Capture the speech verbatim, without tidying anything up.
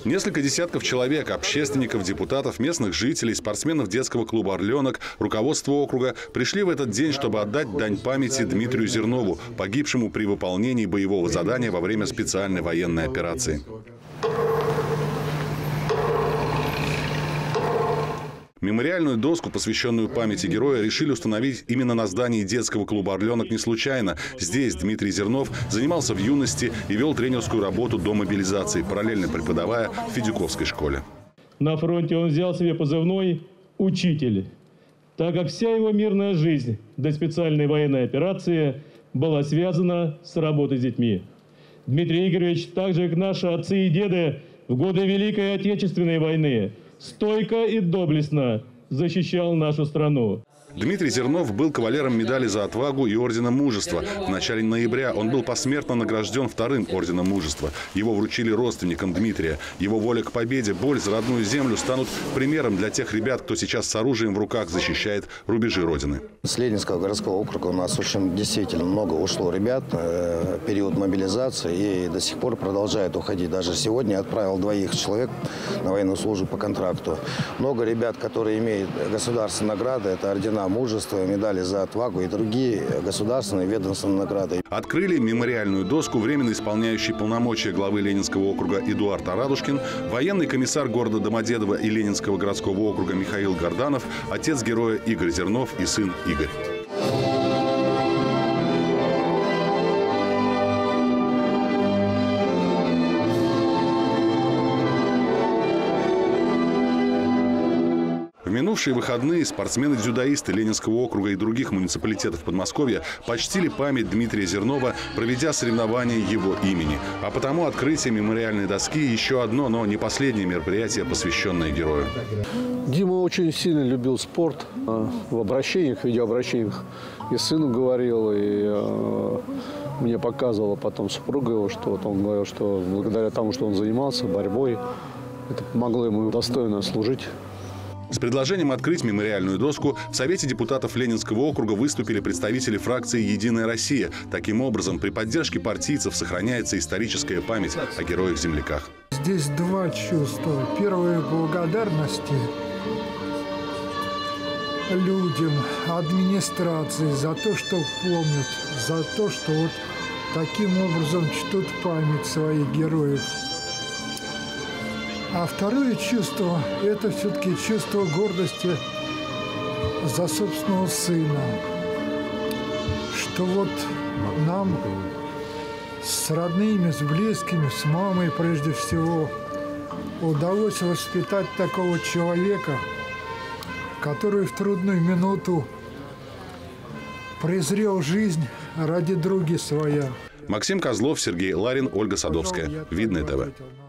Несколько десятков человек, общественников, депутатов, местных жителей, спортсменов детского клуба «Орленок», руководство округа пришли в этот день, чтобы отдать дань памяти Дмитрию Зернову, погибшему при выполнении боевого задания во время специальной военной операции. Мемориальную доску, посвященную памяти героя, решили установить именно на здании детского клуба «Орленок» не случайно. Здесь Дмитрий Зернов занимался в юности и вел тренерскую работу до мобилизации, параллельно преподавая в Федюковской школе. На фронте он взял себе позывной «Учитель», так как вся его мирная жизнь до специальной военной операции была связана с работой с детьми. Дмитрий Игоревич, так же как наши отцы и деды в годы Великой Отечественной войны, стойко и доблестно защищал нашу страну. Дмитрий Зернов был кавалером медали за отвагу и ордена мужества. В начале ноября он был посмертно награжден вторым орденом мужества. Его вручили родственникам Дмитрия. Его воля к победе, боль за родную землю станут примером для тех ребят, кто сейчас с оружием в руках защищает рубежи Родины. С Ленинского городского округа у нас очень действительно много ушло ребят. Э, период мобилизации и до сих пор продолжает уходить. Даже сегодня отправил двоих человек на военную службу по контракту. Много ребят, которые имеют государственные награды, это ордена мужества, медали за отвагу и другие государственные ведомственные награды. Открыли мемориальную доску временно исполняющий полномочия главы Ленинского округа Эдуард Арадушкин, военный комиссар города Домодедово и Ленинского городского округа Михаил Горданов, отец героя Игорь Зернов и сын Игорь. В минувшие выходные спортсмены-дзюдоисты Ленинского округа и других муниципалитетов Подмосковья почтили память Дмитрия Зернова, проведя соревнования его имени. А потому открытие мемориальной доски – еще одно, но не последнее мероприятие, посвященное герою. Дима очень сильно любил спорт. В обращениях, в видеообращениях и сыну говорил, и э, мне показывала потом супруга его, что вот он говорил, что благодаря тому, что он занимался борьбой, это помогло ему достойно служить. С предложением открыть мемориальную доску в Совете депутатов Ленинского округа выступили представители фракции «Единая Россия». Таким образом, при поддержке партийцев сохраняется историческая память о героях-земляках. Здесь два чувства. Первое – благодарности людям, администрации за то, что помнят, за то, что вот таким образом чтут память своих героев. А второе чувство – это все-таки чувство гордости за собственного сына. Что вот нам с родными, с близкими, с мамой прежде всего удалось воспитать такого человека, который в трудную минуту презрел жизнь ради други своя. Максим Козлов, Сергей Ларин, Ольга Садовская. Видное ТВ.